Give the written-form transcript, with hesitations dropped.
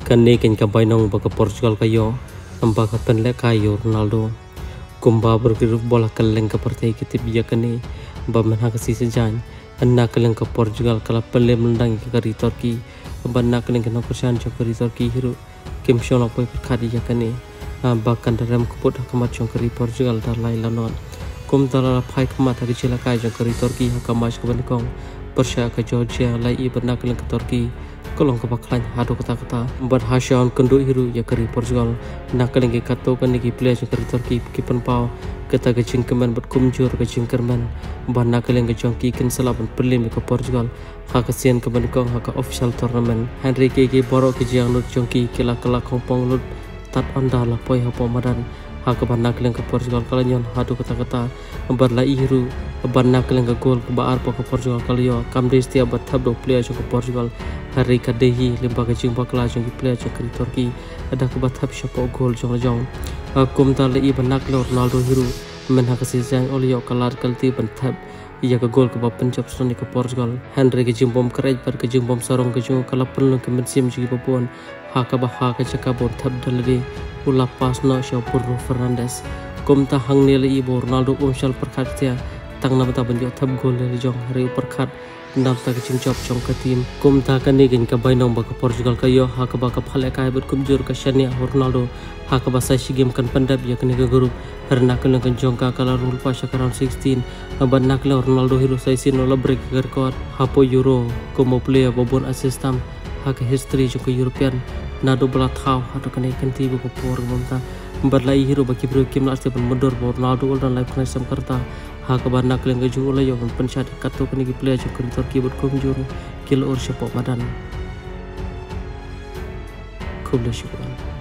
Kani kan kabai nong baka Portugal kayo baka penlek kayo Ronaldo kumba berkiru bola kaleng ke partai kitip dia kani bamen hakasi sejan anak kaleng ke Portugal kala pele melendang ke kari Turki banak kaleng ke nopersan jong kari Turki hiru kim sholo poi perkadi ya kani bahkan dalam kuput hakamat jong kari Portugal dar lai lanon kum tala pai kamat hari cila kai jong kari Turki hakamat ke bandikong persya ke Georgia lai i banak kaleng ke Turki kolong ke baklan hadu kata-kata berhasyan kendu hiru ya kari Portugal nak kaleng ke kato kan ki player jong kari Turki ki penpau kata ke jingkeman berkumjur ke jingkerman banak kaleng ke jong ki ken salaban pelim ke Portugal hakasian ke bandikong haka official tournament Henry ke borok ke jiang lut jong ki kila kala kompong lut tat onda la poi hapo madan haka banak kaleng ke Portugal kalanyon hadu kata-kata berlai hiru banak kaleng ke gol ke baar po ke Portugal kaliyo kamde setiap batab do player jong ke Portugal hari kadehi limba ke jing bakla jong ki player jong kari Turki ada ke batab syapo gol jong lajong kum ta lai banak lo Ronaldo hiru men hakasi jang olio kalar kalti batab ia ke gol ke bap pencap soni ke Portugal Henry ke jing bom kerej bar ke jing bom sarong ke jong kala penlu ke mensim jigi popon haka bah ke cakabon tab dalade ula pas no syaw Bruno Fernandes kum ta hang ne lai bo Ronaldo umshal perkat tia tang na bata banjo tab gol le jong hari perkat ndam ta ke jing chop jong ke tim kum ta kan ni gen ka bainong ba ke Portugal kayo haka ba ka phale kai bet kumjur ka shania Ronaldo haka ba sai sigim kan pandap ya kan ke grup herna kan jong ka kala rul pa shakaran 16 ban nak le Ronaldo hiru sai sin no break record hapo euro como player bobon assistam haka history jong ke European na do bala thau hatu kan kan ti ko por monta berlai hiru baki bro kim la ban mundur Ronaldo ul dan live sam karta haka banak leng ju ula yo pensyat kato kan ki player jong ke Turki bot kumjur kilo or syapo madan kubla syukran